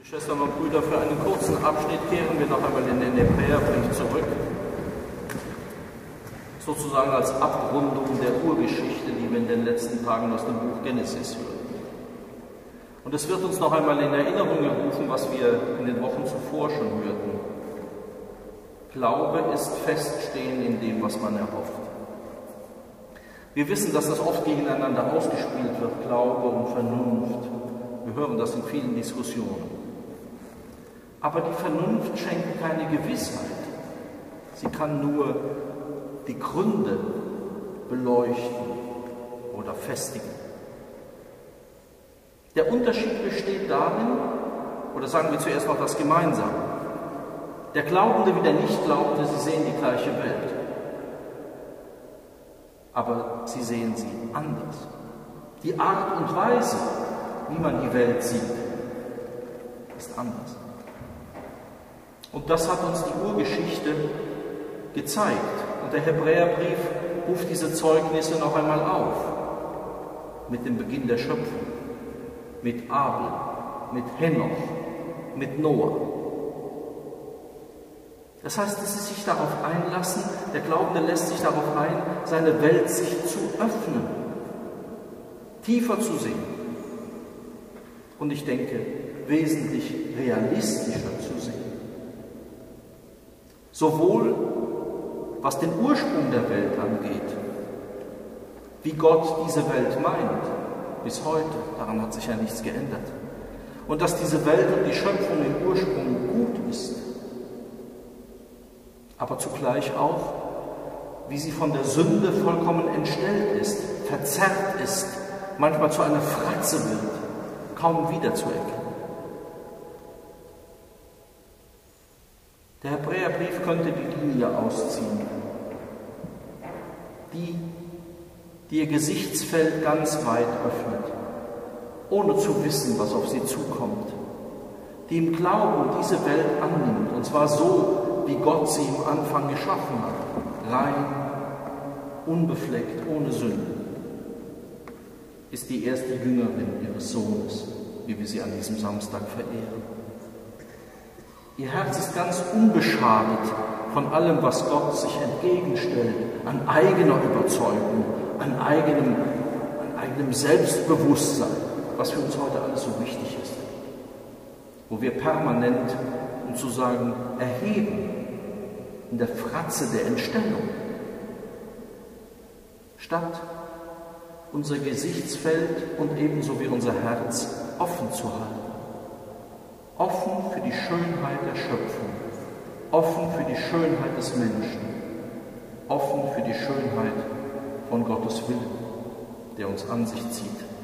Schwestern und Brüder, für einen kurzen Abschnitt kehren wir noch einmal in den Hebräerbrief zurück, sozusagen als Abrundung der Urgeschichte, die wir in den letzten Tagen aus dem Buch Genesis hören. Und es wird uns noch einmal in Erinnerung gerufen, was wir in den Wochen zuvor schon hörten. Glaube ist Feststehen in dem, was man erhofft. Wir wissen, dass das oft gegeneinander ausgespielt wird, Glaube und Vernunft. Wir hören das in vielen Diskussionen. Aber die Vernunft schenkt keine Gewissheit. Sie kann nur die Gründe beleuchten oder festigen. Der Unterschied besteht darin, oder sagen wir zuerst noch das Gemeinsame. Der Glaubende wie der Nichtglaubende, sie sehen die gleiche Welt. Aber sie sehen sie anders. Die Art und Weise, wie man die Welt sieht, ist anders. Und das hat uns die Urgeschichte gezeigt. Und der Hebräerbrief ruft diese Zeugnisse noch einmal auf. Mit dem Beginn der Schöpfung, mit Abel, mit Henoch, mit Noah. Das heißt, dass sie sich darauf einlassen, der Glaubende lässt sich darauf ein, seine Welt sich zu öffnen, tiefer zu sehen. Und ich denke, wesentlich realistischer zu sehen. Sowohl was den Ursprung der Welt angeht, wie Gott diese Welt meint, bis heute, daran hat sich ja nichts geändert. Und dass diese Welt und die Schöpfung im Ursprung gut ist, aber zugleich auch, wie sie von der Sünde vollkommen entstellt ist, verzerrt ist, manchmal zu einer Fratze wird, kaum wiederzuerkennen. Der Hebräerbrief könnte die Linie ausziehen, die ihr Gesichtsfeld ganz weit öffnet, ohne zu wissen, was auf sie zukommt, die im Glauben diese Welt annimmt, und zwar so, wie Gott sie im Anfang geschaffen hat, rein, unbefleckt, ohne Sünde, ist die erste Jüngerin ihres Sohnes, wie wir sie an diesem Samstag verehren. Ihr Herz ist ganz unbeschadet von allem, was Gott sich entgegenstellt, an eigener Überzeugung, an eigenem Selbstbewusstsein, was für uns heute alles so wichtig ist, wo wir permanent, um zu sagen, erheben in der Fratze der Entstellung, statt unser Gesichtsfeld und ebenso wie unser Herz offen zu halten. Offen für die Schönheit der Schöpfung, offen für die Schönheit des Menschen, offen für die Schönheit von Gottes Willen, der uns an sich zieht.